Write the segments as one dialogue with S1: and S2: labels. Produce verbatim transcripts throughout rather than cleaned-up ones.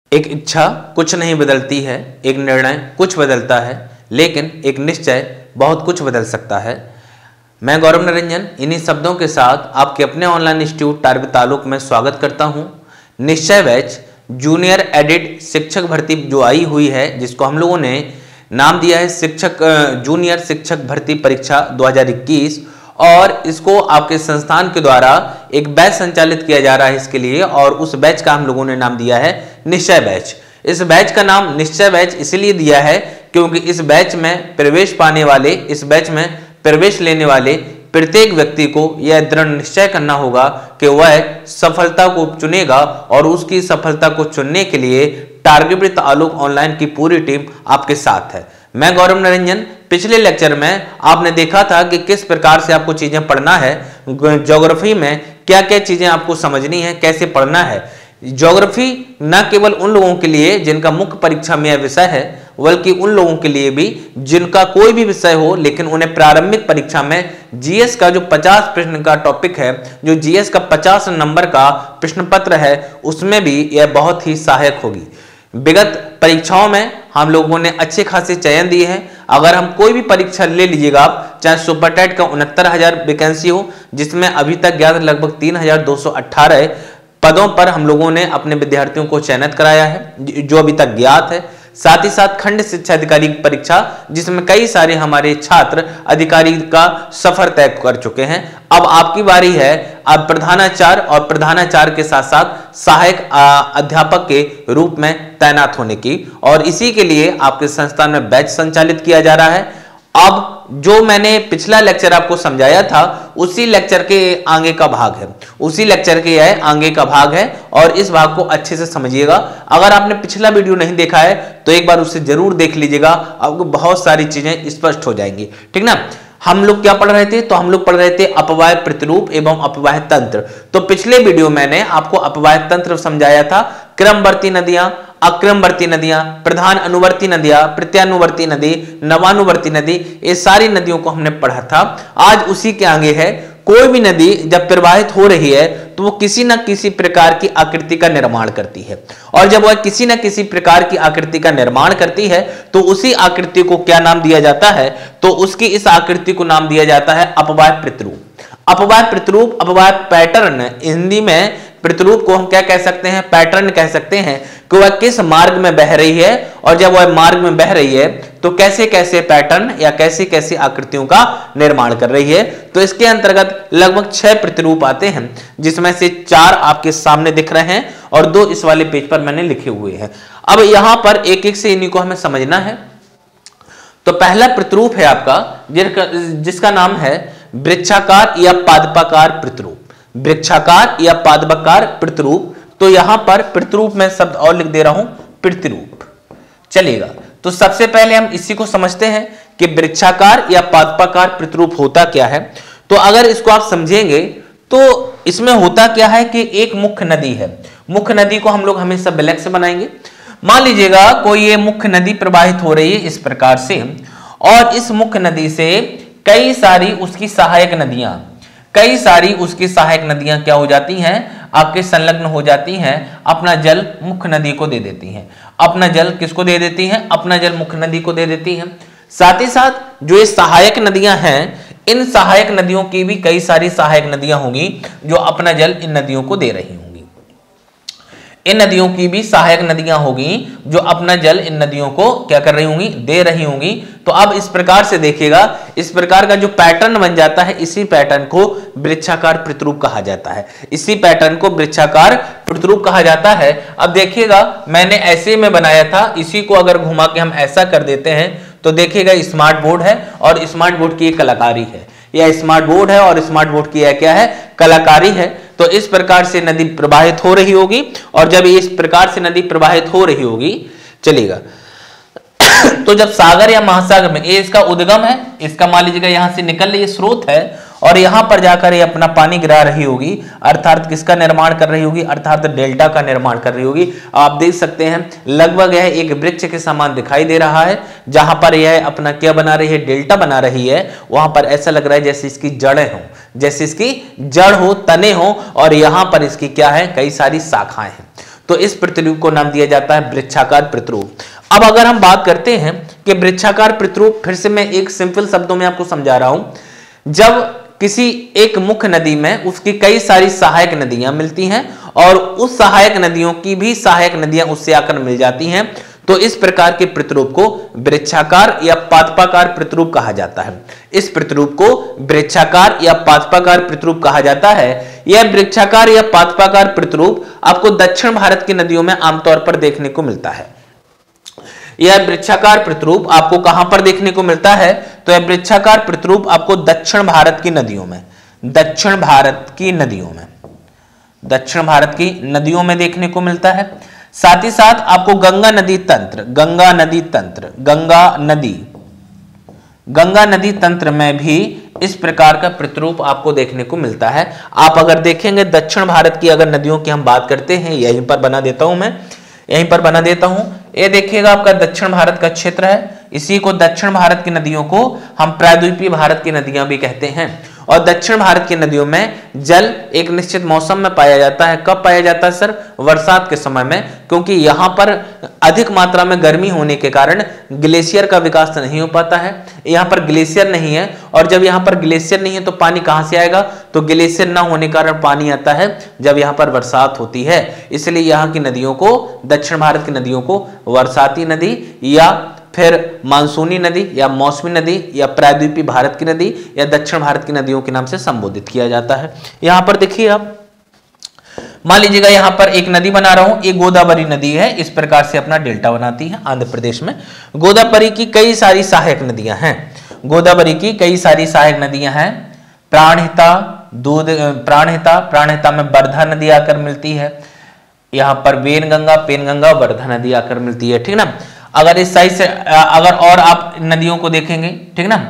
S1: एक इच्छा कुछ नहीं बदलती है, एक निर्णय कुछ बदलता है, लेकिन एक निश्चय बहुत कुछ बदल सकता है। मैं गौरव निरंजन इन्हीं शब्दों के साथ आपके अपने ऑनलाइन इंस्टीट्यूट टारगेट ताल्लुक में स्वागत करता हूं। निश्चय बैच जूनियर एडिट शिक्षक भर्ती जो आई हुई है, जिसको हम लोगों ने नाम दिया है शिक्षक जूनियर शिक्षक भर्ती परीक्षा दो हज़ार इक्कीस, और इसको आपके संस्थान के द्वारा एक बैच संचालित किया जा रहा है इसके लिए, और उस बैच का हम लोगों ने नाम दिया है निश्चय बैच। इस बैच का नाम निश्चय बैच इसलिए दिया है क्योंकि इस बैच में प्रवेश पाने वाले, इस बैच में प्रवेश लेने वाले प्रत्येक व्यक्ति को यह दृढ़ निश्चय करना होगा कि वह सफलता को चुनेगा, और उसकी सफलता को चुनने के लिए टारगेट ताल्लुक ऑनलाइन की पूरी टीम आपके साथ है। मैं गौरव निरंजन, पिछले लेक्चर में आपने देखा था कि किस प्रकार से आपको चीजें पढ़ना है, ज्योग्राफी में क्या क्या चीजें आपको समझनी है, कैसे पढ़ना है। ज्योग्राफी न केवल उन लोगों के लिए जिनका मुख्य परीक्षा में यह विषय है, बल्कि उन लोगों के लिए भी जिनका कोई भी विषय हो लेकिन उन्हें प्रारंभिक परीक्षा में जीएस का जो पचास प्रश्न का टॉपिक है, जो जीएस का पचास नंबर का प्रश्न पत्र है, उसमें भी यह बहुत ही सहायक होगी। विगत परीक्षाओं में हम लोगों ने अच्छे खासे चयन दिए हैं। अगर हम कोई भी परीक्षा ले लीजिएगा आप, चाहे सुपर टेट का उनहत्तर हजार वैकेंसी हो, जिसमें अभी तक ज्ञात लगभग तीन हजार दो सौ अट्ठारह पदों पर हम लोगों ने अपने विद्यार्थियों को चयनित कराया है, जो अभी तक ज्ञात है। साथ ही साथ खंड शिक्षा अधिकारी परीक्षा, जिसमें कई सारे हमारे छात्र अधिकारी का सफर तय कर चुके हैं। अब आपकी बारी है अब प्रधानाचार्य और प्रधानाचार्य के साथ साथ सहायक अध्यापक के रूप में तैनात होने की, और इसी के लिए आपके संस्थान में बैच संचालित किया जा रहा है। अब जो मैंने पिछला लेक्चर आपको समझाया था, उसी लेक्चर के आगे का भाग है, उसी लेक्चर के यह आगे का भाग है, और इस भाग को अच्छे से समझिएगा। अगर आपने पिछला वीडियो नहीं देखा है तो एक बार उसे जरूर देख लीजिएगा, आपको बहुत सारी चीजें स्पष्ट हो जाएंगी, ठीक ना। हम लोग क्या पढ़ रहे थे, तो हम लोग पढ़ रहे थे अपवाय प्रतिरूप एवं अपवाय तंत्र। तो पिछले वीडियो मैंने आपको अपवाय तंत्र समझाया था, क्रमवर्ती नदियां, अक्रमवर्ती नदियां, प्रधान अनुवर्ती नदियां, प्रत्यानुवर्ती नदी, नवानुवर्ती नदी, ये सारी नदियों को हमने पढ़ा था। आज उसी के आगे है, कोई भी नदी जब प्रवाहित हो रही है तो वो किसी न किसी प्रकार की आकृति का निर्माण करती है, और जब वह किसी न किसी प्रकार की आकृति का निर्माण करती है तो उसी आकृति को क्या नाम दिया जाता है, तो उसकी इस आकृति को नाम दिया जाता है अपवाय प्रतिरूप। अपवाय प्रतिरूप, अपवाय पैटर्न, हिंदी में प्रतिरूप को हम क्या कह सकते हैं, पैटर्न कह सकते हैं, कि वह किस मार्ग में बह रही है, और जब वह मार्ग में बह रही है तो कैसे कैसे पैटर्न या कैसे कैसे आकृतियों का निर्माण कर रही है। तो इसके अंतर्गत लगभग छह प्रतिरूप आते हैं, जिसमें से चार आपके सामने दिख रहे हैं और दो इस वाले पेज पर मैंने लिखे हुए हैं। अब यहां पर एक एक से इन्हीं को हमें समझना है। तो पहला प्रतिरूप है आपका जिसका नाम है वृक्षाकार या पादपाकार प्रतिरूप। वृक्षाकार या पादपाकार प्रतिरूप, तो यहां पर प्रतिरूप में शब्द और लिख दे रहा हूं, प्रतिरूप। चलिएगा, तो सबसे पहले हम इसी को समझते हैं कि वृक्षाकार या पादपाकार प्रतिरूप होता क्या है। तो अगर इसको आप समझेंगे तो इसमें होता क्या है कि एक मुख्य नदी है, मुख्य नदी को हम लोग हमेशा ब्लैक से बनाएंगे। मान लीजिएगा कोई ये मुख्य नदी प्रवाहित हो रही है इस प्रकार से, और इस मुख्य नदी से कई सारी उसकी सहायक नदियां कई सारी उसकी सहायक नदियां क्या हो जाती हैं, आपके संलग्न हो जाती हैं, अपना जल मुख्य नदी को दे देती हैं। अपना जल किसको दे देती हैं, अपना जल मुख्य नदी को दे देती हैं। साथ ही साथ जो ये सहायक नदियां हैं, इन सहायक नदियों की भी कई सारी सहायक नदियां होंगी जो अपना जल इन नदियों को दे रही होंगी। इन नदियों की भी सहायक नदियां होगी जो अपना जल इन नदियों को क्या कर रही होंगी, दे रही होंगी। तो अब इस प्रकार से देखिएगा, इस प्रकार का जो पैटर्न बन जाता है, इसी पैटर्न को वृक्षाकार प्रतिरूप कहा जाता है। इसी पैटर्न को वृक्षाकार प्रतिरूप कहा जाता है। अब देखिएगा, मैंने ऐसे में बनाया था, इसी को अगर घुमा के हम ऐसा कर देते हैं तो देखिएगा स्मार्ट बोर्ड है, और स्मार्ट बोर्ड की एक कलाकारी है। यह स्मार्ट बोर्ड है और स्मार्ट बोर्ड की यह क्या है, कलाकारी है। तो इस प्रकार से नदी प्रवाहित हो रही होगी, और जब इस प्रकार से नदी प्रवाहित हो रही होगी, चलिएगा तो जब सागर या महासागर में, ये इसका उद्गम है, इसका मान लीजिएगा यहां से निकल रही स्रोत है, और यहां पर जाकर ये अपना पानी गिरा रही होगी, अर्थात किसका निर्माण कर रही होगी, अर्थात डेल्टा का निर्माण कर रही होगी। आप देख सकते हैं लगभग यह एक वृक्ष के समान दिखाई दे रहा है, जहां पर यह अपना क्या बना रही है, डेल्टा बना रही है। वहां पर ऐसा लग रहा है जैसे इसकी जड़ें हो, जैसे इसकी जड़ हो, तने हो, और यहां पर इसकी क्या है, कई सारी शाखाएं हैं। तो इस प्रतिरूप को नाम दिया जाता है वृक्षाकार प्रतिरूप। अब अगर हम बात करते हैं कि वृक्षाकार प्रतिरूप, फिर से मैं एक सिंपल शब्दों में आपको समझा रहा हूं। जब किसी एक मुख्य नदी में उसकी कई सारी सहायक नदियां मिलती हैं और उस सहायक नदियों की भी सहायक नदियां उससे आकर मिल जाती हैं, तो इस प्रकार के प्रतिरूप को वृक्षाकार या पादपाकार प्रतिरूप कहा जाता है। इस प्रतिरूप को वृक्षाकार या पादपाकार प्रतिरूप कहा जाता है। यह वृक्षाकार या पादपाकार प्रतिरूप आपको दक्षिण भारत की नदियों में आमतौर पर देखने को मिलता है। यह वृक्षाकार प्रतिरूप आपको कहां पर देखने को मिलता है? तो यह वृक्षाकार प्रतिरूप आपको दक्षिण भारत की नदियों में, दक्षिण भारत की नदियों में, दक्षिण भारत की नदियों में देखने को मिलता है। साथ ही साथ आपको गंगा नदी तंत्र, गंगा नदी तंत्र, गंगा नदी, गंगा नदी तंत्र में भी इस प्रकार का प्रतिरूप आपको देखने को मिलता है। आप अगर देखेंगे दक्षिण भारत की अगर नदियों की हम बात करते हैं, यहीं पर बना देता हूं मैं, यहीं पर बना देता हूं। ये देखिएगा आपका दक्षिण भारत का क्षेत्र है। इसी को दक्षिण भारत की नदियों को हम प्रायद्वीपीय भारत की नदियां भी कहते हैं। और दक्षिण भारत की नदियों में जल एक निश्चित मौसम में पाया जाता है। कब पाया जाता है सर? बरसात के समय में, क्योंकि यहां पर अधिक मात्रा में गर्मी होने के कारण ग्लेशियर का विकास नहीं हो पाता है। यहां पर ग्लेशियर नहीं है, और जब यहां पर ग्लेशियर नहीं है तो पानी कहां से आएगा? तो ग्लेशियर ना होने के कारण पानी आता है जब यहां पर बरसात होती है। इसलिए यहां की नदियों को, दक्षिण भारत की नदियों को बरसाती नदी या फिर मानसूनी नदी या मौसमी नदी या प्रायद्वीपीय भारत की नदी या दक्षिण भारत की नदियों के नाम से संबोधित किया जाता है। यहां पर देखिए आप, मान लीजिएगा यहां पर एक नदी बना रहा हूं, एक गोदावरी नदी है। इस प्रकार से अपना डेल्टा बनाती है आंध्र प्रदेश में। गोदावरी की कई सारी सहायक नदियां हैं, गोदावरी की कई सारी सहायक नदियां हैं। प्राणहिता, दूध, प्राणहिता, प्राणहिता में वर्धा नदी आकर मिलती है। यहां पर वेनगंगा, पेनगंगा, वर्धा नदी आकर मिलती है, ठीक ना। अगर इस साइड से अगर और आप नदियों को देखेंगे, ठीक ना,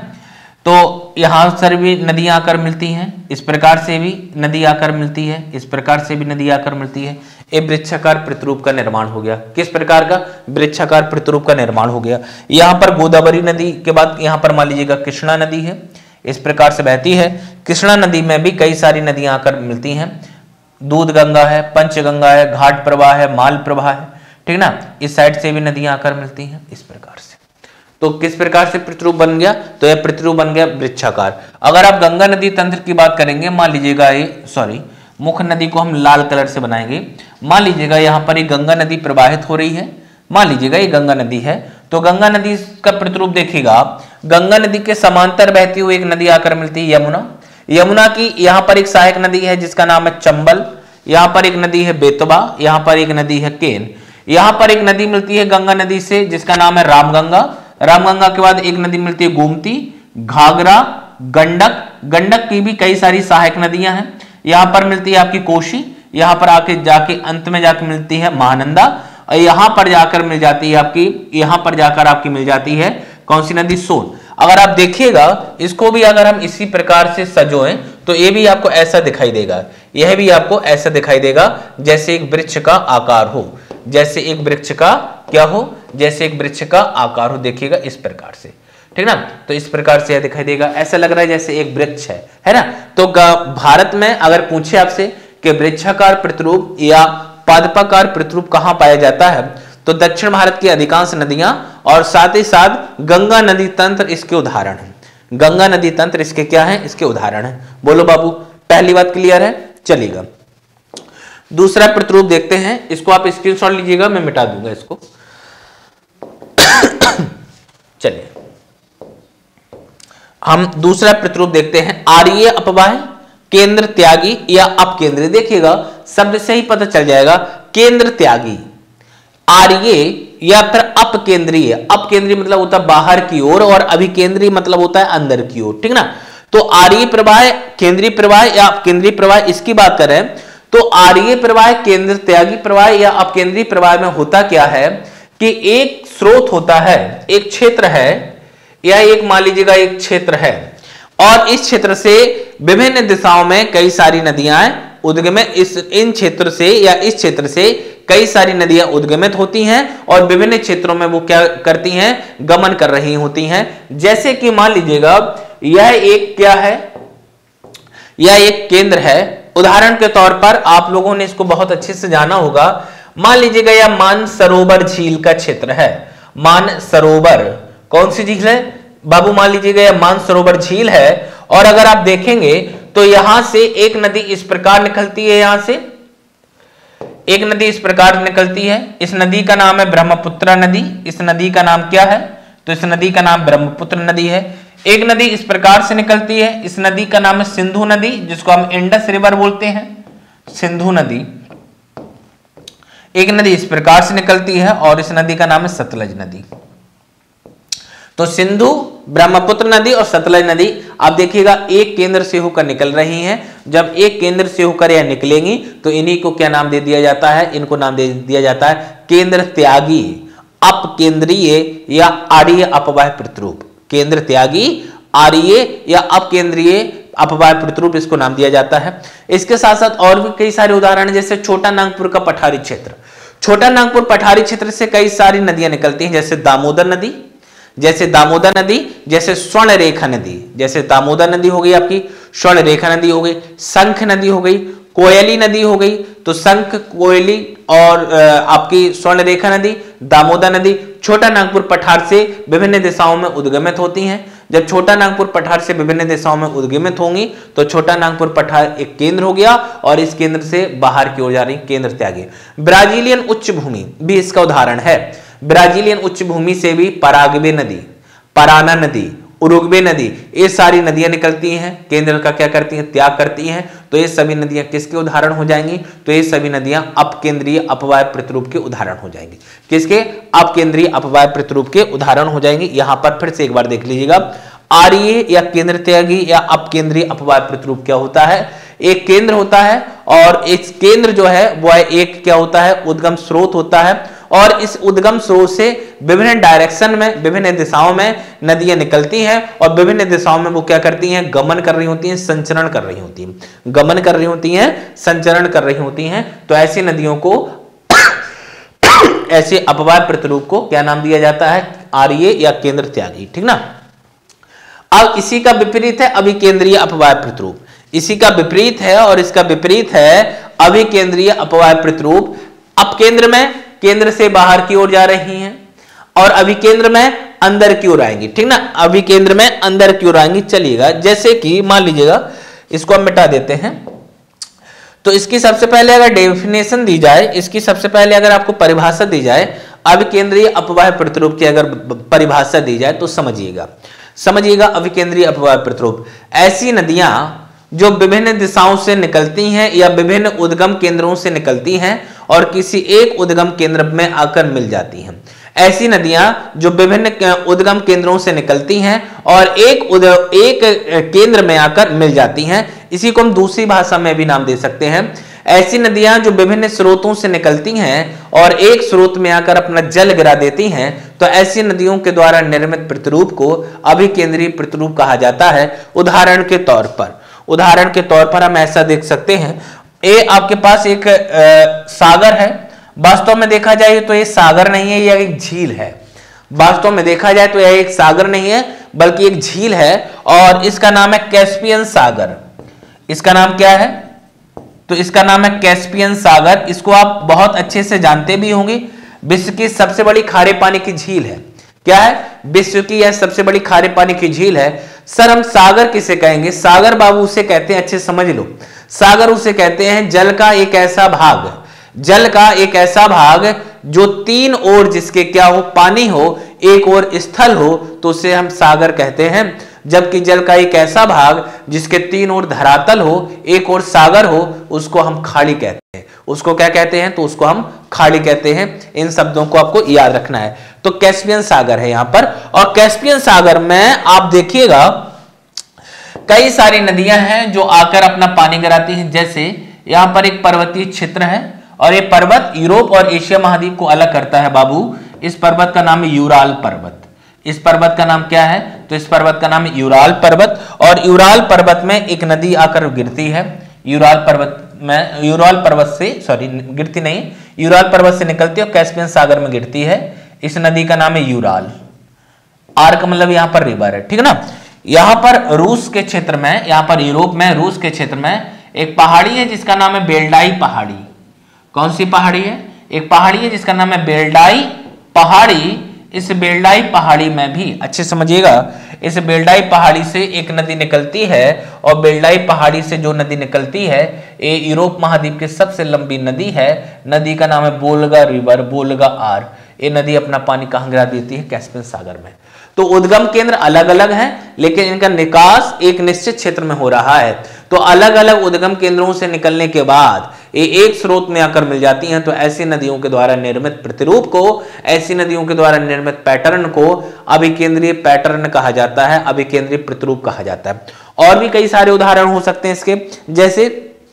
S1: तो यहां पर भी नदियां आकर मिलती हैं। इस प्रकार से भी नदी आकर मिलती है, इस प्रकार से भी नदी आकर मिलती है। एक वृक्षाकार प्रतिरूप का निर्माण हो गया। किस प्रकार का? वृक्षाकार प्रतिरूप का निर्माण हो गया। यहां पर गोदावरी नदी के बाद यहां पर मान लीजिएगा कृष्णा नदी है, इस प्रकार से बहती है। कृष्णा नदी में भी कई सारी नदियां आकर मिलती हैं। दूध गंगा है, पंचगंगा है, घाट प्रवाह है, माल प्रवाह है, ठीक ना। इस साइड से भी नदियां आकर मिलती हैं इस प्रकार से। तो किस प्रकार से प्रतिरूप बन गया? तो यह प्रतिरूप बन गया वृक्षाकार। अगर आप गंगा नदी तंत्र की बात करेंगे, मान लीजिएगा ये सॉरी मुख्य नदी को हम लाल कलर से बनाएंगे। मान लीजिएगा यहाँ पर एक गंगा नदी प्रवाहित हो रही है, मान लीजिएगा ये गंगा नदी है। तो गंगा नदी का प्रतिरूप देखिएगा आप, गंगा नदी के समांतर बहती हुई एक नदी आकर मिलती है यमुना। यमुना की यहाँ पर एक सहायक नदी है जिसका नाम है चंबल। यहाँ पर एक नदी है बेतवा, यहाँ पर एक नदी है केन। यहाँ पर एक नदी मिलती है गंगा नदी से जिसका नाम है रामगंगा। रामगंगा के बाद एक नदी मिलती है गोमती, घाघरा, गंडक। गंडक की भी कई सारी सहायक नदियां हैं। यहाँ पर मिलती है आपकी कोशी, यहाँ पर आके जाके अंत में जाके मिलती है महानंदा, और यहाँ पर जाकर मिल जाती है आपकी, यहाँ पर जाकर आपकी मिल जाती है कौन सी नदी? सोन। अगर आप देखिएगा इसको भी अगर हम इसी प्रकार से सजोएं तो ये भी आपको ऐसा दिखाई देगा, यह भी आपको ऐसा दिखाई देगा जैसे एक वृक्ष का आकार हो, जैसे एक वृक्ष का क्या हो, जैसे एक वृक्ष का आकार हो। देखिएगा इस प्रकार से, ठीक ना। तो इस प्रकार से यह दिखाई देगा, ऐसा लग रहा है जैसे एक वृक्ष है, है ना। तो भारत में अगर पूछे आपसे कि वृक्षाकार प्रतिरूप या पादपाकार प्रतिरूप कहां पाया जाता है, तो दक्षिण भारत की अधिकांश नदियां और साथ ही साथ गंगा नदी तंत्र इसके उदाहरण है। गंगा नदी तंत्र इसके क्या है? इसके उदाहरण है। बोलो बाबू, पहली बात क्लियर है? चलिएगा दूसरा प्रतिरूप देखते हैं। इसको आप स्क्रीनशॉट लीजिएगा, मैं मिटा दूंगा इसको। चलिए हम दूसरा प्रतिरूप देखते हैं, आर्य अपवाह, केंद्र त्यागी या अपकेंद्री। देखिएगा शब्द से ही पता चल जाएगा, केंद्र त्यागी, आर्य या फिर अपकेंद्रीय। अपकेंद्रीय मतलब होता है बाहर की ओर और अभिकेंद्रीय मतलब होता है अंदर की ओर, ठीक ना। तो आर्य प्रवाह, केंद्रीय प्रवाह या अपकेंद्रीय प्रवाह, इसकी बात करें तो आर्य प्रवाह, केंद्र त्यागी प्रवाह या अपकेंद्रीय प्रवाह में होता क्या है कि एक स्रोत होता है, एक क्षेत्र है, या एक मान लीजिएगा एक क्षेत्र है, और इस क्षेत्र से विभिन्न दिशाओं में कई सारी नदियां उद्गमित, इस इन क्षेत्र से या इस क्षेत्र से कई सारी नदियां उद्गमित होती हैं और विभिन्न क्षेत्रों में वो क्या करती हैं? गमन कर रही होती हैं। जैसे कि मान लीजिएगा यह एक क्या है? यह एक केंद्र है। उदाहरण के तौर पर आप लोगों ने इसको बहुत अच्छे से जाना होगा, मान लीजिएगा यह मानसरोवर झील का क्षेत्र है। मानसरोवर कौन सी झील है बाबू? मान लीजिएगा यह मानसरोवर झील है। और अगर आप देखेंगे तो यहां से एक नदी इस प्रकार निकलती है, यहां से एक नदी इस प्रकार निकलती है। इस नदी का नाम है ब्रह्मपुत्र नदी। इस नदी का नाम क्या है? तो इस नदी का नाम ब्रह्मपुत्र नदी है। एक नदी इस प्रकार से निकलती है, इस नदी का नाम है सिंधु नदी, जिसको हम इंडस रिवर बोलते हैं, सिंधु नदी। एक नदी इस प्रकार से निकलती है और इस नदी का नाम है सतलज नदी। तो सिंधु, ब्रह्मपुत्र नदी और सतलज नदी आप देखिएगा एक केंद्र से होकर निकल रही हैं। जब एक केंद्र से होकर यह निकलेंगी तो इन्हीं को क्या नाम दे दिया जाता है? इनको नाम दे दिया जाता है केंद्र त्यागी अपकेंद्रीय या आर्य अपवाह प्रतिरूप। केंद्र त्यागी आर्य या अपकेंद्रीय अपवाह प्रतिरूप इसको नाम दिया जाता है। इसके साथ साथ और भी कई सारे उदाहरण हैं, जैसे छोटा नागपुर का पठारी क्षेत्र। छोटा नागपुर पठारी क्षेत्र से कई सारी नदियां निकलती हैं, जैसे दामोदर नदी, जैसे दामोदर नदी, जैसे स्वर्ण रेखा नदी। जैसे दामोदर नदी हो गई आपकी, स्वर्ण रेखा नदी हो गई, शंख नदी हो गई, कोयली नदी हो गई। तो शंख, कोयली और आपकी स्वर्ण रेखा नदी, दामोदर नदी छोटा नागपुर पठार से विभिन्न दिशाओं में उद्गमित होती हैं। जब छोटा नागपुर पठार से विभिन्न दिशाओं में उद्गमित होंगी तो छोटा नागपुर पठार एक केंद्र हो गया और इस केंद्र से बाहर की ओर जा रही केंद्र त्यागी। ब्राजीलियन उच्च भूमि भी इसका उदाहरण है। ब्राजीलियन उच्च भूमि से भी पराग्वे नदी, पराना नदी, उरुग्वे नदी, ये सारी नदियां निकलती हैं, केंद्र का क्या करती हैं? त्याग करती हैं। तो ये सभी नदियां किसके उदाहरण हो जाएंगी? तो ये सभी नदियां अपकेंद्रीय अपवाह प्रतिरूप के उदाहरण हो जाएंगी। किसके? अपकेंद्रीय अपवाह प्रतिरूप के उदाहरण हो जाएंगे। यहां पर फिर से एक बार देख लीजिएगा, आर्य या केंद्र त्यागी या अपकेंद्रीय अपवाह प्रतिरूप क्या होता है? एक केंद्र होता है और इस केंद्र जो है वह एक क्या होता है? उद्गम स्रोत होता है। और इस उद्गम स्रोत से विभिन्न डायरेक्शन में, विभिन्न दिशाओं में नदियां निकलती हैं और विभिन्न दिशाओं में वो क्या करती हैं? गमन कर रही होती हैं, संचरण कर रही होती हैं। गमन कर रही होती हैं, संचरण कर रही होती हैं। तो ऐसी नदियों को ऐसे अपवाह प्रतिरूप को क्या नाम दिया जाता है? आर्य या केंद्र त्यागी। ठीक ना। अब इसी का विपरीत है अभिकेंद्रीय अपवाह प्रतिरूप। इसी का विपरीत है और इसका विपरीत है अभिकेंद्रीय अपवाह प्रतिरूप। अपकेंद्र में केंद्र से बाहर की ओर जा रही हैं और अभिकेंद्र में अंदर की ओर आएंगी। ठीक ना। अभिकेंद्र में अंदर की ओर आएंगी। चलिएगा, जैसे कि मान लीजिएगा इसको हम मिटा देते हैं। तो इसकी सबसे पहले अगर डेफिनेशन दी जाए, इसकी सबसे पहले अगर आपको परिभाषा दी जाए, अभिकेंद्रीय अपवाह प्रतिरूप की अगर परिभाषा दी जाए तो समझिएगा समझिएगा अभिकेंद्रीय अपवाह प्रतिरूप ऐसी नदियां जो विभिन्न दिशाओं से निकलती हैं या विभिन्न उद्गम केंद्रों से निकलती हैं और किसी एक उद्गम केंद्र में आकर मिल जाती हैं। ऐसी नदियां जो विभिन्न उद्गम केंद्रों से निकलती हैं और एक उद, एक केंद्र में आकर मिल जाती हैं, इसी को हम दूसरी भाषा में भी नाम दे सकते हैं। ऐसी नदियां जो विभिन्न स्रोतों से निकलती हैं और एक स्रोत में आकर अपना जल गिरा देती हैं, तो ऐसी नदियों के द्वारा निर्मित प्रतिरूप को अभिकेंद्रीय प्रतिरूप कहा जाता है। उदाहरण के तौर पर उदाहरण के तौर पर हम ऐसा देख सकते हैं, ये आपके पास एक आ, सागर है। वास्तव में देखा जाए तो ये सागर नहीं है, यह एक झील है। वास्तव में देखा जाए तो यह एक सागर नहीं है बल्कि एक झील है और इसका नाम है कैस्पियन सागर। इसका नाम क्या है? तो इसका नाम है कैस्पियन सागर। इसको आप बहुत अच्छे से जानते भी होंगे। विश्व की सबसे बड़ी खारे पानी की झील है। क्या है? विश्व की यह सबसे बड़ी खारे पानी की झील है। सर हम सागर किसे कहेंगे? सागर बाबू उसे कहते हैं, अच्छे समझ लो, सागर उसे कहते हैं जल का एक ऐसा भाग, जल का एक ऐसा भाग जो तीन ओर जिसके क्या हो? पानी हो, एक ओर स्थल हो, तो उसे हम सागर कहते हैं। जबकि जल का एक ऐसा भाग जिसके तीन ओर धरातल हो, एक ओर सागर हो, उसको हम खाड़ी कहते हैं। उसको क्या कहते हैं? तो उसको हम खाड़ी कहते हैं। इन शब्दों को आपको याद रखना है। तो कैस्पियन सागर है यहां पर, और कैस्पियन सागर में आप देखिएगा कई सारी नदियां हैं जो आकर अपना पानी गिराती हैं। जैसे यहां पर एक पर्वतीय क्षेत्र है और ये पर्वत यूरोप और एशिया महाद्वीप को अलग करता है बाबू। इस पर्वत का नाम है यूराल पर्वत। इस पर्वत का नाम क्या है? तो इस पर्वत का नाम है यूराल पर्वत। और यूराल पर्वत में एक नदी आकर गिरती है। यूराल पर्वत में यूराल पर्वत से सॉरी गिरती नहीं, यूराल पर्वत से निकलती है और कैस्पियन सागर में गिरती है। इस नदी का नाम है यूराल। आर का मतलब यहां पर रिवर है। ठीक है ना। यहां पर रूस के क्षेत्र में, यहां पर यूरोप में रूस के क्षेत्र में एक पहाड़ी है जिसका नाम है बेल्डाई पहाड़ी। कौन सी पहाड़ी है? एक पहाड़ी है जिसका नाम है बेल्डाई पहाड़ी। इस बेल्डाई पहाड़ी में भी अच्छे समझिएगा, इस बेल्डाई पहाड़ी से एक नदी निकलती है और बेल्डाई पहाड़ी से जो नदी निकलती है ये यूरोप महाद्वीप की सबसे लंबी नदी है। नदी का नाम है वोल्गा रिवर, वोल्गा आर। ये नदी अपना पानी कहां गिरा देती है? कैस्पियन सागर में। तो उद्गम केंद्र अलग अलग हैं, लेकिन इनका निकास एक निश्चित क्षेत्र में हो रहा है। तो अलग अलग उद्गम केंद्रों से निकलने के बाद ये एक स्रोत में आकर मिल जाती हैं। तो ऐसी नदियों के द्वारा निर्मित प्रतिरूप को, ऐसी नदियों के द्वारा निर्मित पैटर्न को अभिकेंद्रीय पैटर्न कहा जाता है, अभिकेंद्रीय प्रतिरूप कहा जाता है। और भी कई सारे उदाहरण हो सकते हैं इसके, जैसे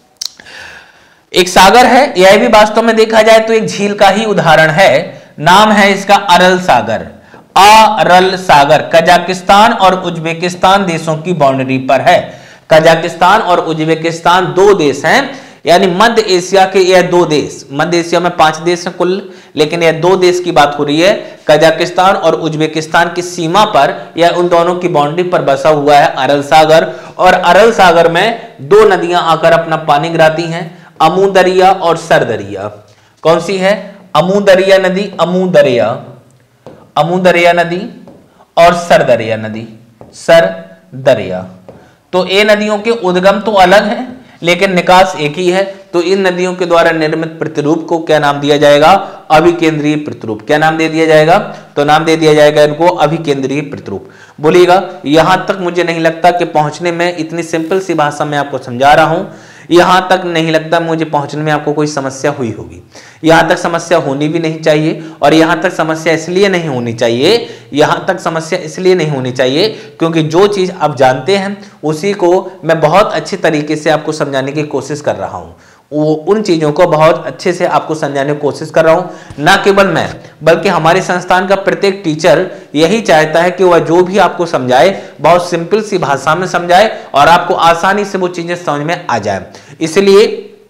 S1: एक सागर है, यह भी वास्तव में देखा जाए तो एक झील का ही उदाहरण है। नाम है इसका अरल सागर, अरल सागर। कजाकिस्तान और उज्बेकिस्तान देशों की बाउंड्री पर है। कजाकिस्तान और उज्बेकिस्तान दो देश हैं, यानी मध्य एशिया के यह दो देश, मध्य एशिया में पांच देश हैं कुल, लेकिन यह दो देश की बात हो रही है। कजाकिस्तान और उज्बेकिस्तान की सीमा पर या उन दोनों की बाउंड्री पर बसा हुआ है अरल सागर। और अरल सागर में दो नदियां आकर अपना पानी गिराती हैं, अमू दरिया और सर दरिया। कौन सी है? अमू दरिया नदी, अमू दरिया, अमू दरिया नदी और सर दरिया नदी, सर दरिया। तो ये नदियों के उद्गम तो अलग हैं, लेकिन निकास एक ही है। तो इन नदियों के द्वारा निर्मित प्रतिरूप को क्या नाम दिया जाएगा? अभिकेंद्रीय प्रतिरूप। क्या नाम दे दिया जाएगा? तो नाम दे दिया जाएगा इनको अभिकेंद्रीय प्रतिरूप। बोलिएगा, यहां तक मुझे नहीं लगता कि पहुंचने में, इतनी सिंपल सी भाषा में आपको समझा रहा हूं, यहां तक नहीं लगता मुझे पहुंचने में आपको कोई समस्या हुई होगी। यहां तक समस्या होनी भी नहीं चाहिए। और यहां तक समस्या इसलिए नहीं होनी चाहिए, यहां तक समस्या इसलिए नहीं होनी चाहिए क्योंकि जो चीज आप जानते हैं उसी को मैं बहुत अच्छे तरीके से आपको समझाने की कोशिश कर रहा हूं। वो उन चीजों को बहुत अच्छे से आपको समझाने की कोशिश कर रहा हूं। ना केवल मैं, बल्कि हमारे संस्थान का प्रत्येक टीचर यही चाहता है कि वह जो भी आपको समझाए बहुत सिंपल सी भाषा में समझाए और आपको आसानी से वो चीजें समझ में आ जाए। इसलिए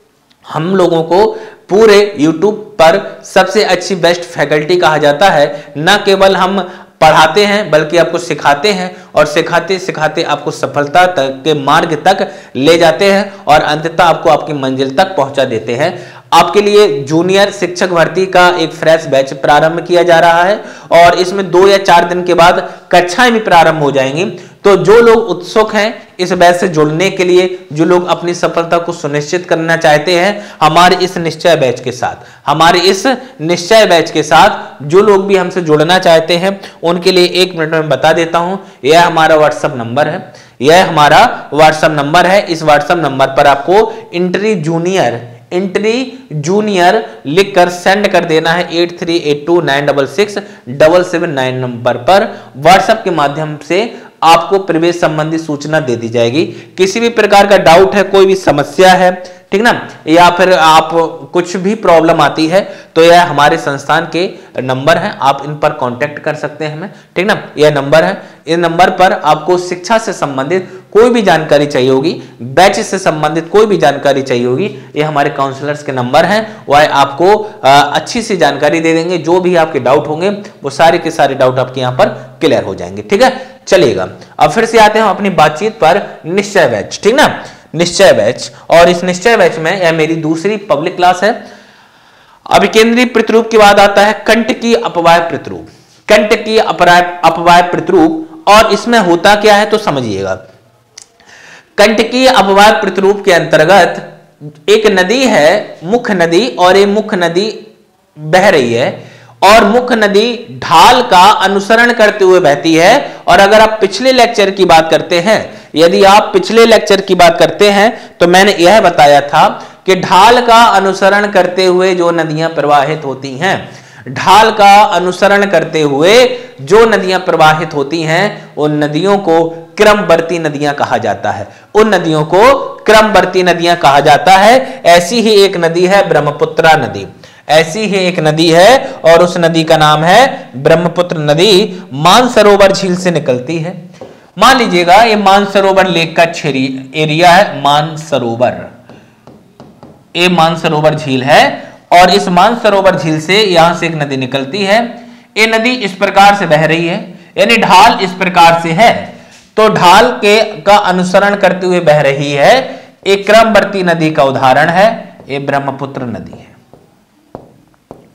S1: हम लोगों को पूरे YouTube पर सबसे अच्छी बेस्ट फैकल्टी कहा जाता है। न केवल हम पढ़ाते हैं बल्कि आपको सिखाते हैं, और सिखाते सिखाते आपको सफलता तक के मार्ग तक ले जाते हैं और अंततः आपको आपकी मंजिल तक पहुंचा देते हैं। आपके लिए जूनियर शिक्षक भर्ती का एक फ्रेश बैच प्रारंभ किया जा रहा है और इसमें दो या चार दिन के बाद कक्षाएं भी प्रारंभ हो जाएंगी। तो जो लोग उत्सुक हैं इस बैच से जुड़ने के लिए, जो लोग अपनी सफलता को सुनिश्चित करना चाहते हैं, हमारे इस निश्चय बैच के साथ, हमारे इस निश्चय बैच के साथ जो लोग भी हमसे जुड़ना चाहते हैं उनके लिए एक मिनट में बता देता हूं। यह हमारा व्हाट्सएप नंबर है, यह हमारा व्हाट्सएप नंबर है। इस व्हाट्सएप नंबर पर आपको इंट्री जूनियर इंट्री जूनियर लिखकर सेंड कर देना है eight three eight two nine double six double seven nine number पर। व्हाट्सएप के माध्यम से आपको प्रवेश संबंधी सूचना दे दी जाएगी। किसी भी प्रकार का डाउट है, कोई भी समस्या है, ठीक ना, या फिर आप कुछ भी प्रॉब्लम आती है तो यह हमारे संस्थान के नंबर हैं, आप इन पर कांटेक्ट कर सकते हैं हमें, ठीक ना। यह नंबर है, इस नंबर पर आपको शिक्षा से संबंधित कोई भी जानकारी चाहिए होगी, बैच से संबंधित कोई भी जानकारी चाहिए होगी, ये हमारे काउंसलर्स के नंबर हैं। वह आपको अच्छी सी जानकारी दे देंगे। जो भी आपके डाउट होंगे वो सारे के सारे डाउट आपके यहाँ पर क्लियर हो जाएंगे, ठीक है। चलिएगा, अब फिर से आते हैं अपनी बातचीत पर। निश्चय बैच, ठीक ना, निश्चय बैच। और इस निश्चय बैच में यह मेरी दूसरी पब्लिक क्लास है। अभिकेंद्रीय प्रतिरूप के बाद आता है कंटकीय अपवाय प्रतिरूप। कंटकीय अपवाय प्रतिरूप, और इसमें होता क्या है तो समझिएगा। कंटकीय अपवाय प्रतिरूप के अंतर्गत एक नदी है, मुख्य नदी, और ये मुख्य नदी बह रही है और मुख्य नदी ढाल का अनुसरण करते हुए बहती है। और अगर आप पिछले लेक्चर की बात करते हैं, यदि आप पिछले लेक्चर की बात करते हैं तो मैंने यह बताया था कि ढाल का अनुसरण करते हुए जो नदियां प्रवाहित होती हैं, ढाल का अनुसरण करते हुए जो नदियां प्रवाहित होती हैं उन नदियों को क्रमवर्ती नदियां कहा जाता है। उन नदियों को क्रमवर्ती नदियां कहा जाता है। ऐसी ही एक नदी है ब्रह्मपुत्रा नदी, ऐसी ही एक नदी है और उस नदी का नाम है ब्रह्मपुत्र नदी। मानसरोवर झील से निकलती है। मान लीजिएगा ये मानसरोवर लेक का एरिया है, मानसरोवर, ये मानसरोवर झील है और इस मानसरोवर झील से यहां से एक नदी निकलती है। ये नदी इस प्रकार से बह रही है, यानी ढाल इस प्रकार से है, तो ढाल के का अनुसरण करते हुए बह रही है। एक क्रमवर्ती नदी का उदाहरण है, ये ब्रह्मपुत्र नदी है।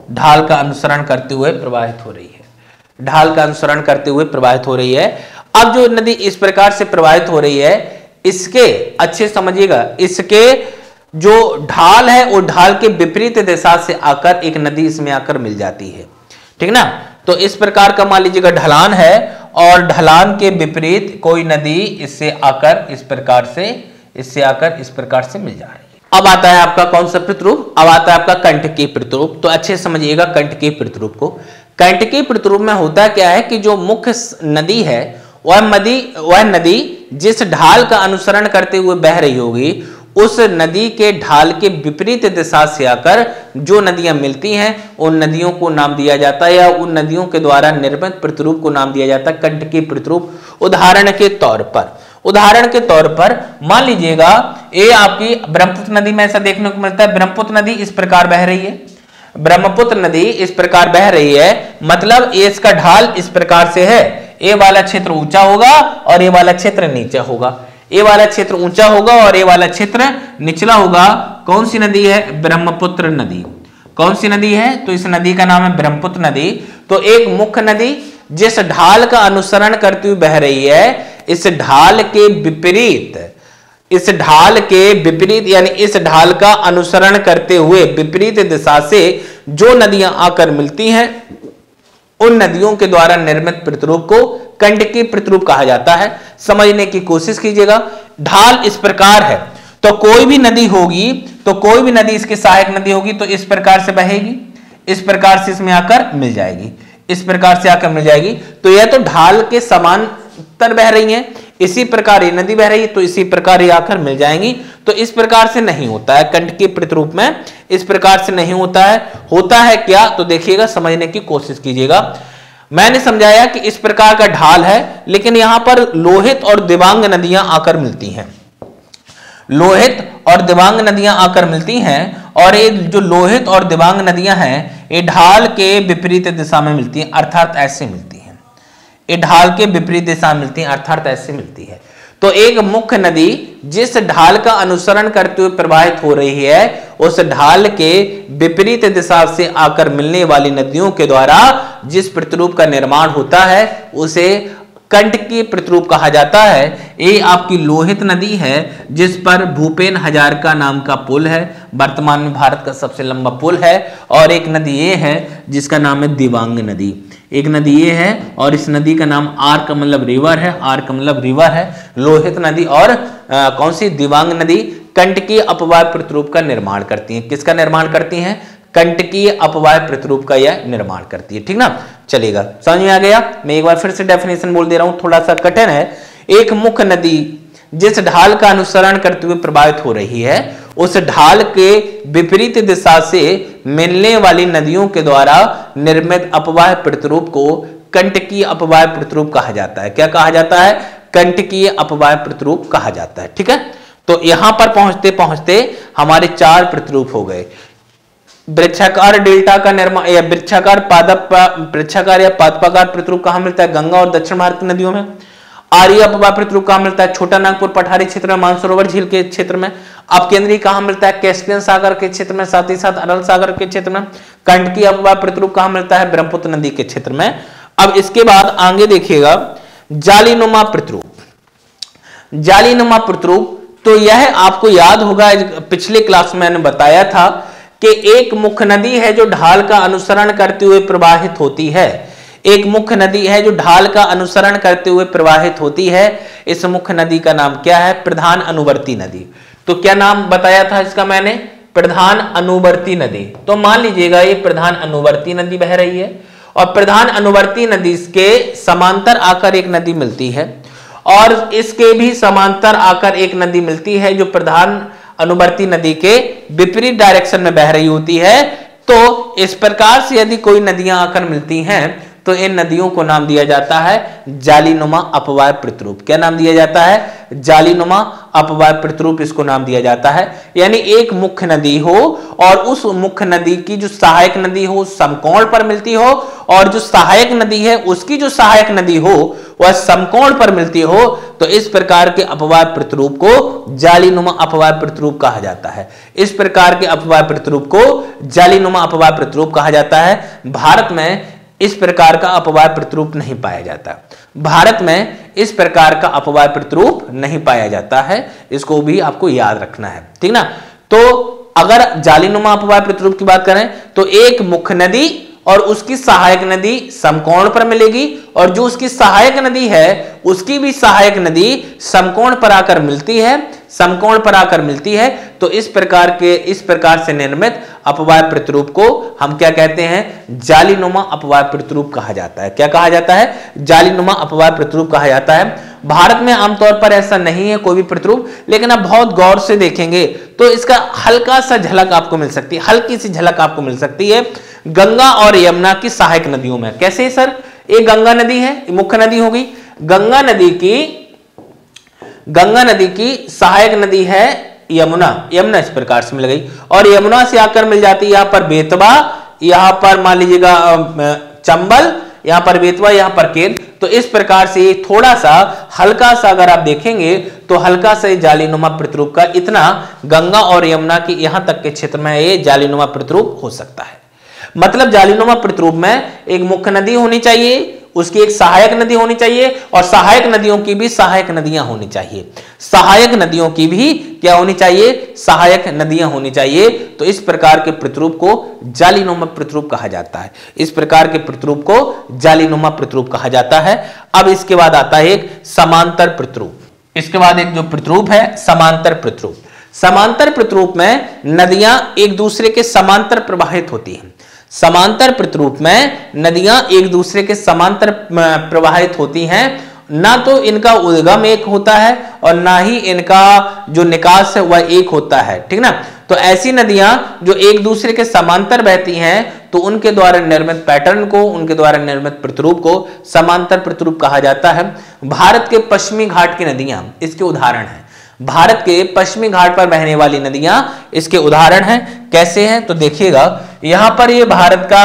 S1: ढाल का अनुसरण करते हुए प्रवाहित हो रही है। ढाल का अनुसरण करते हुए प्रवाहित हो रही है। अब जो नदी इस प्रकार से प्रवाहित हो रही है, इसके अच्छे समझिएगा, इसके जो ढाल है वो ढाल के विपरीत दिशा से आकर एक नदी इसमें आकर मिल जाती है, ठीक ना। तो इस प्रकार का मान लीजिएगा ढलान है और ढलान के विपरीत कोई नदी इससे आकर इस प्रकार से इससे आकर इस प्रकार से मिल जा रही है। अब आता है आपका कौन सा प्रतिरूप, अब आता है आपका कंटकीय प्रतिरूप। तो अच्छे समझिएगा कंटकीय प्रतिरूप को। कंटकीय प्रतिरूप में होता क्या है कि जो मुख्य नदी है वह नदी वह नदी जिस ढाल का अनुसरण करते हुए बह रही होगी, उस नदी के ढाल के विपरीत दिशा से आकर जो नदियां मिलती हैं उन नदियों को नाम दिया जाता है, या उन नदियों के द्वारा निर्मित प्रतिरूप को नाम दिया जाता है कंटकीय प्रतिरूप। उदाहरण के तौर पर उदाहरण के तौर पर मान लीजिएगा ये आपकी ब्रह्मपुत्र नदी में ऐसा देखने को मिलता है। ब्रह्मपुत्र नदी इस प्रकार बह रही है, ब्रह्मपुत्र नदी इस प्रकार बह रही है, मतलब ये इसका ढाल इस प्रकार से है। ये वाला क्षेत्र ऊंचा होगा और ये वाला क्षेत्र नीचा होगा। ये वाला क्षेत्र ऊंचा होगा और ये वाला क्षेत्र निचला होगा। कौन सी नदी है? ब्रह्मपुत्र नदी। कौन सी नदी है? तो इस नदी का नाम है ब्रह्मपुत्र नदी। तो एक मुख्य नदी जिस ढाल का अनुसरण करती हुई बह रही है, इस ढाल के विपरीत इस ढाल के विपरीत यानी इस ढाल का अनुसरण करते हुए विपरीत दिशा से जो नदियां आकर मिलती हैं उन नदियों के द्वारा निर्मित प्रतिरूप को कंटकीय प्रतिरूप कहा जाता है। समझने की कोशिश कीजिएगा। ढाल इस प्रकार है तो कोई भी नदी होगी तो कोई भी नदी इसकी सहायक नदी होगी तो इस प्रकार से बहेगी, इस प्रकार से इसमें आकर मिल जाएगी, इस प्रकार से आकर मिल जाएगी। तो यह तो ढाल के समांतर बह रही है, इसी प्रकार ये नदी बह रही है तो इसी प्रकार ये आकर मिल जाएंगी। तो इस प्रकार से नहीं होता है कंटकीय प्रतिरूप में, इस प्रकार से नहीं होता है। होता है क्या? तो देखिएगा, समझने की कोशिश कीजिएगा। मैंने समझाया कि इस प्रकार का ढाल है, लेकिन यहां पर लोहित और दिबांग नदियां आकर मिलती हैं। लोहित और दिबांग नदियां आकर मिलती हैं और ये जो लोहित और दिबांग नदियां हैं ये ढाल के विपरीत दिशा में मिलती हैं, अर्थात ऐसे मिलती हैं। ये ढाल के विपरीत दिशा में मिलती हैं, अर्थात ऐसे मिलती है। तो एक मुख्य नदी जिस ढाल का अनुसरण करते हुए प्रवाहित हो रही है, उस ढाल के विपरीत दिशा से आकर मिलने वाली नदियों के द्वारा जिस प्रतिरूप का निर्माण होता है उसे कंटकीय प्रतिरूप कहा जाता है। ये आपकी लोहित नदी है जिस पर भूपेन हजारिका नाम का पुल है, वर्तमान में भारत का सबसे लंबा पुल है। और एक नदी ये है जिसका नाम है दिबांग नदी। एक नदी ये है और इस नदी का नाम आर का मतलब रिवर है, आर का मतलब रिवर है। लोहित नदी और आ, कौन सी? दिबांग नदी कंटकीय अपवाय प्रतिरूप का निर्माण करती हैं। किसका निर्माण करती हैं? कंटकीय अपवाय प्रतिरूप का यह निर्माण करती है, ठीक ना। चलेगा, समझ में आ गया। मैं एक बार फिर से डेफिनेशन बोल दे रहा हूं, थोड़ा सा कठिन है। एक मुख्य नदी जिस ढाल का अनुसरण करते हुए प्रवाहित हो रही है, उस ढाल के विपरीत दिशा से मिलने वाली नदियों के द्वारा निर्मित अपवाय प्रतिरूप को कंटकीय अपवाय प्रतिरूप कहा जाता है। क्या कहा जाता है? कंटकीय अपवाय प्रतिरूप कहा जाता है, ठीक है। तो यहां पर पहुंचते पहुंचते हमारे चार प्रतिरूप हो गए। वृक्षाकार डेल्टा का निर्माण या वृक्षाकार पादप वृक्षाकार या पादपाकार प्रतिरूप कहां मिलता है? गंगा और दक्षिण भारत की नदियों में। आर्य अपवाय प्रतिरूप कहां मिलता है? छोटा नागपुर पठारी क्षेत्र में, मानसरोवर झील के क्षेत्र में। अपकेंद्री कहां मिलता है? कैस्पियन सागर के क्षेत्र में, साथ ही साथ अरल सागर के क्षेत्र में। कंटकीय अपवाय प्रतिरूप कहां मिलता है? ब्रह्मपुत्र नदी के क्षेत्र में। अब इसके बाद आगे देखिएगा जालीनुमा प्रतिरूप। जालीनुमा प्रतिरूप, तो यह आपको याद होगा पिछले क्लास में मैंने बताया था कि एक मुख्य नदी है जो ढाल का अनुसरण करते हुए प्रवाहित होती है। एक मुख्य नदी है जो ढाल का अनुसरण करते हुए प्रवाहित होती है। इस मुख्य नदी का नाम क्या है? प्रधान अनुवर्ती नदी। तो क्या नाम बताया था इसका मैंने? प्रधान अनुवर्ती नदी। तो मान लीजिएगा ये प्रधान अनुवर्ती नदी बह रही है और प्रधान अनुवर्ती नदी के समांतर आकर एक नदी मिलती है और इसके भी समांतर आकर एक नदी मिलती है जो प्रधान अनुवर्ती नदी के विपरीत डायरेक्शन में बह रही होती है। तो इस प्रकार से यदि कोई नदियां आकर मिलती हैं तो इन नदियों को नाम दिया जाता है जालीनुमा अपवाय प्रतिरूप। क्या नाम दिया जाता है? जालीनुमा अपवाय प्रतिरूप इसको नाम दिया जाता है। यानी एक मुख्य नदी हो और उस मुख्य नदी की जो सहायक नदी हो समकोण पर मिलती हो और जो सहायक नदी है उसकी जो सहायक नदी हो वह समकोण पर मिलती हो तो इस प्रकार के अपवाय प्रतिरूप को जालीनुमा अपवाय प्रतिरूप कहा जाता है। इस प्रकार के अपवाय प्रतिरूप को जालीनुमा अपवाय प्रतिरूप कहा जाता है। भारत में इस प्रकार का अपवाय प्रतिरूप नहीं पाया जाता। भारत में इस प्रकार का अपवाय प्रतिरूप नहीं पाया जाता है, इसको भी आपको याद रखना है, ठीक ना। तो अगर जालीनुमा अपवाय प्रतिरूप की बात करें तो एक मुख्य नदी और उसकी सहायक नदी समकोण पर मिलेगी और जो उसकी सहायक नदी है उसकी भी सहायक नदी समकोण पर आकर मिलती है, समकोण पर आकर मिलती है। तो इस प्रकार के इस प्रकार से निर्मित अपवाय प्रतिरूप को हम क्या कहते हैं, जालीनुमा अपवाय प्रतिरूप कहा जाता है। क्या कहा जाता है, जालीनुमा अपवाय प्रतिरूप कहा जाता है। भारत में आमतौर पर ऐसा नहीं है कोई भी प्रतिरूप, लेकिन आप बहुत गौर से देखेंगे तो इसका हल्का सा झलक आपको मिल सकती है, हल्की सी झलक आपको मिल सकती है गंगा और यमुना की सहायक नदियों में। कैसे सर, एक गंगा नदी है, मुख्य नदी हो गई, गंगा नदी की गंगा नदी की सहायक नदी है यमुना, यमुना इस प्रकार से मिल गई और यमुना से आकर मिल जाती है यहां पर बेतवा, यहां पर मान लीजिएगा चंबल, यहां पर बेतवा, यहां पर केन। तो इस प्रकार से थोड़ा सा हल्का सा अगर आप देखेंगे तो हल्का सा जालीनुमा प्रतिरूप का इतना गंगा और यमुना की यहां तक के क्षेत्र में ये जालीनुमा प्रतिरूप हो सकता है। मतलब जालीनुमा प्रतिरूप में एक मुख्य नदी होनी चाहिए, उसकी एक सहायक नदी होनी चाहिए और सहायक नदियों की भी सहायक नदियां होनी चाहिए। सहायक नदियों की भी क्या होनी चाहिए, सहायक नदियां होनी चाहिए। तो इस प्रकार के प्रतिरूप को जालीनुमा प्रतिरूप कहा जाता है। इस प्रकार के प्रतिरूप को जालीनुमा प्रतिरूप कहा जाता है। अब इसके बाद आता है एक समांतर प्रतिरूप। इसके बाद एक जो प्रतिरूप है समांतर प्रतिरूप। समांतर प्रतिरूप में नदियां एक दूसरे के समांतर प्रवाहित होती हैं। समांतर प्रतिरूप में नदियां एक दूसरे के समांतर प्रवाहित होती हैं, ना तो इनका उद्गम एक होता है और ना ही इनका जो निकास है वह एक होता है, ठीक ना। तो ऐसी नदियां जो एक दूसरे के समांतर बहती हैं तो उनके द्वारा निर्मित पैटर्न को, उनके द्वारा निर्मित प्रतिरूप को समांतर प्रतिरूप कहा जाता है। भारत के पश्चिमी घाट की नदियां इसके उदाहरण हैं। भारत के पश्चिमी घाट पर बहने वाली नदियां इसके उदाहरण हैं। कैसे हैं तो देखिएगा, यहां पर ये भारत का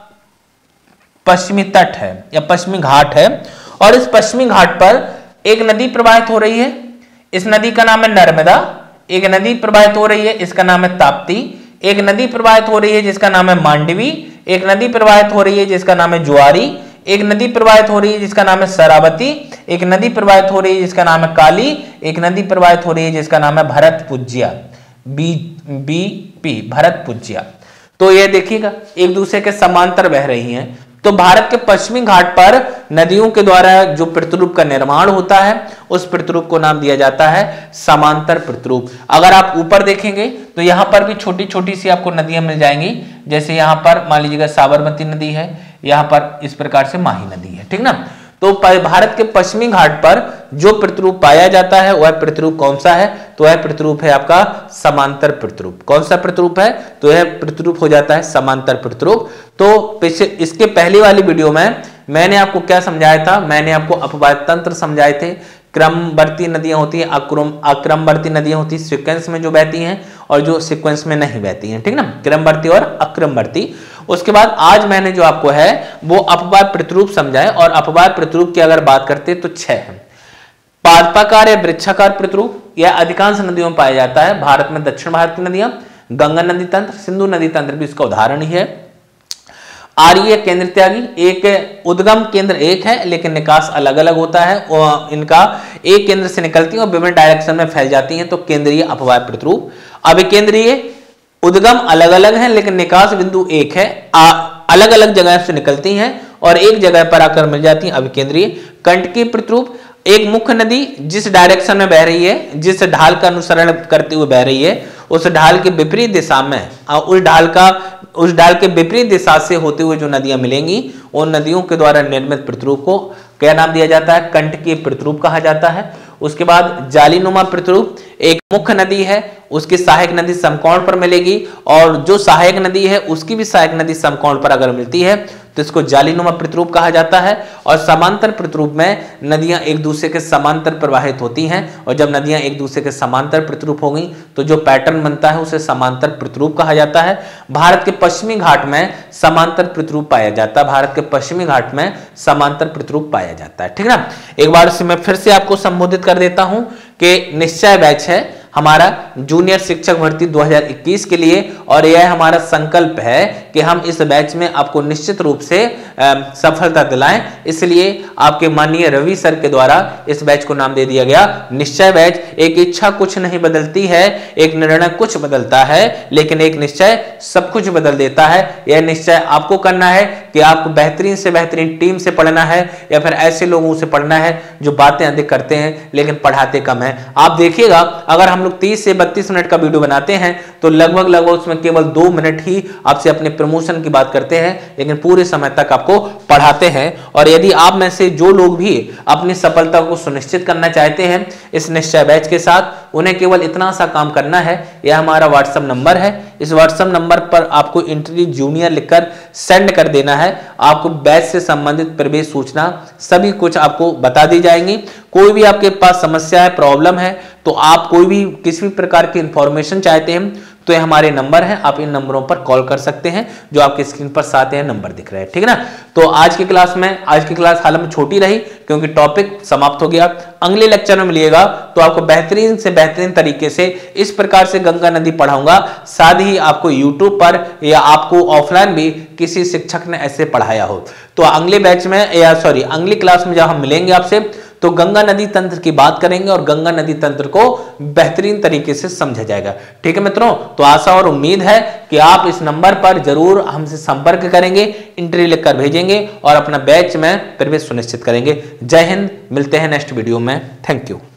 S1: पश्चिमी तट है या पश्चिमी घाट है और इस पश्चिमी घाट पर एक नदी प्रवाहित हो रही है। इस नदी का नाम है नर्मदा। एक नदी प्रवाहित हो रही है, इसका नाम है ताप्ती। एक नदी प्रवाहित हो रही है जिसका नाम है मांडवी। एक नदी प्रवाहित हो रही है जिसका नाम है जुआरी। एक नदी प्रवाहित हो रही है जिसका नाम है शरावती। एक नदी प्रवाहित हो रही है जिसका नाम है काली। एक नदी प्रवाहित हो रही है जिसका नाम है Bharatpujya, B B P Bharatpujya. तो ये देखिएगा एक दूसरे के समांतर बह रही हैं। तो भारत के पश्चिमी घाट पर नदियों के द्वारा जो प्रतिरूप का निर्माण होता है उस प्रतिरूप को नाम दिया जाता है समांतर प्रतिरूप। अगर आप ऊपर देखेंगे तो यहां पर भी छोटी छोटी सी आपको नदियां मिल जाएंगी। जैसे यहां पर मान लीजिएगा साबरमती नदी है, यहां पर इस प्रकार से माही नदी है, ठीक ना। तो भारत के पश्चिमी घाट पर जो प्रतिरूप पाया जाता है वह प्रतिरूप कौन सा है, तो वह प्रतिरूप है आपका समांतर प्रतिरूप। कौन सा प्रतिरूप है, तो यह प्रतिरूप हो जाता है समांतर प्रतिरूप। तो पिछले इसके पहली वाली वीडियो में मैंने आपको क्या समझाया था, मैंने आपको अपवाय तंत्र समझाए थे। क्रमवर्ती नदियां होती हैं, अक्रम अक्रमवर्ती नदियां होती हैं सीक्वेंस में जो बहती हैं और जो सीक्वेंस में नहीं बहती हैं, ठीक ना, क्रमवर्ती और अक्रमवर्ती। उसके बाद आज मैंने जो आपको है वो अपवाय प्रतिरूप समझाए और अपवाय प्रतिरूप की अगर बात करते तो छह है। पादपाकार या वृक्षाकार प्रतिरूप यह अधिकांश नदियों में पाया जाता है। भारत में दक्षिण भारत की नदियां, गंगा नदी तंत्र, सिंधु नदी तंत्र भी इसका उदाहरण ही है। आर्य केंद्र त्यागी, एक उद्गम केंद्र एक है लेकिन निकास अलग अलग होता है। इनका एक केंद्र से निकलती है और विभिन्न डायरेक्शन में फैल जाती हैं, तो केंद्रीय अपवाय प्रतिरूप। अभिकेंद्रीय, उद्गम अलग अलग है लेकिन निकास बिंदु एक है, आ, अलग अलग जगह से निकलती हैं और एक जगह पर आकर मिल जाती हैं। अभिकेंद्रीय। कंटकीय प्रतिरूप, एक मुख्य नदी जिस डायरेक्शन में बह रही है, जिस ढाल का अनुसरण करते हुए बह रही है, उस ढाल के विपरीत दिशा में, उस ढाल का उस ढाल के विपरीत दिशा से होते हुए जो नदियां मिलेंगी उन नदियों के द्वारा निर्मित प्रतिरूप को क्या नाम दिया जाता है, कंटकीय प्रतिरूप कहा जाता है। उसके बाद जालीनुमा प्रतिरूप, एक मुख्य नदी है उसकी सहायक नदी समकोण पर मिलेगी और जो सहायक नदी है उसकी भी सहायक नदी समकोण पर अगर मिलती है तो इसको जालीनुमा प्रतिरूप कहा जाता है। और समांतर प्रतिरूप में नदियां एक दूसरे के समांतर प्रवाहित होती हैं, और जब नदियां एक दूसरे के समांतर प्रतिरूप हो गई तो जो पैटर्न बनता है उसे समांतर प्रतिरूप कहा जाता है। भारत के पश्चिमी घाट में समांतर प्रतिरूप पाया जाता है, भारत के पश्चिमी घाट में समांतर प्रतिरूप पाया जाता है। ठीक है ना। एक बार से मैं फिर से आपको संबोधित कर देता हूं कि निश्चय बैच है हमारा जूनियर शिक्षक भर्ती दो हज़ार इक्कीस के लिए, और यह हमारा संकल्प है कि हम इस बैच में आपको निश्चित रूप से सफलता दिलाएं। इसलिए आपके माननीय रवि सर के द्वारा इस बैच को नाम दे दिया गया निश्चय बैच। एक इच्छा कुछ नहीं बदलती है, एक निर्णय कुछ बदलता है, लेकिन एक निश्चय सब कुछ बदल देता है। यह निश्चय आपको करना है कि आपको बेहतरीन से बेहतरीन टीम से पढ़ना है, या फिर ऐसे लोगों से पढ़ना है जो बातें अधिक करते हैं लेकिन पढ़ाते कम है। आप देखिएगा, अगर हम लोग तीस से बत्तीस मिनट का वीडियो बनाते हैं तो लगभग लगभग उसमें केवल दो मिनट ही आपसे अपने प्रमोशन की बात करते हैं, लेकिन पूरे समय तक आपको पढ़ाते हैं। और यदि आप में से जो लोग भी अपनी सफलता को सुनिश्चित करना चाहते हैं इस निश्चय बैच के साथ, उन्हें केवल इतना सा काम करना है। यह हमारा व्हाट्सएप नंबर है, इस व्हाट्सएप नंबर पर आपको इंट्री जूनियर लिखकर सेंड कर देना है। आपको बैच से संबंधित प्रवेश सूचना सभी कुछ आपको बता दी जाएंगी। कोई भी आपके पास समस्या है, प्रॉब्लम है, तो आप कोई भी किसी भी प्रकार की इंफॉर्मेशन चाहते हैं तो ये हमारे नंबर हैं, आप इन नंबरों पर कॉल कर सकते हैं जो आपके स्क्रीन पर साथ हैं नंबर दिख रहे हैं। ठीक है ना। तो आज की क्लास में आज की क्लास हाल में छोटी रही क्योंकि टॉपिक समाप्त हो गया। अगले लेक्चर में मिलिएगा तो आपको बेहतरीन से बेहतरीन तरीके से इस प्रकार से गंगा नदी पढ़ाऊंगा, साथ ही आपको यूट्यूब पर या आपको ऑफलाइन भी किसी शिक्षक ने ऐसे पढ़ाया हो। तो अगले बैच में या सॉरी अगली क्लास में जब हम मिलेंगे आपसे तो गंगा नदी तंत्र की बात करेंगे और गंगा नदी तंत्र को बेहतरीन तरीके से समझा जाएगा। ठीक है मित्रों, तो आशा और उम्मीद है कि आप इस नंबर पर जरूर हमसे संपर्क करेंगे, इंट्री लिखकर भेजेंगे और अपना बैच में प्रवेश सुनिश्चित करेंगे। जय हिंद, मिलते हैं नेक्स्ट वीडियो में। Thank you.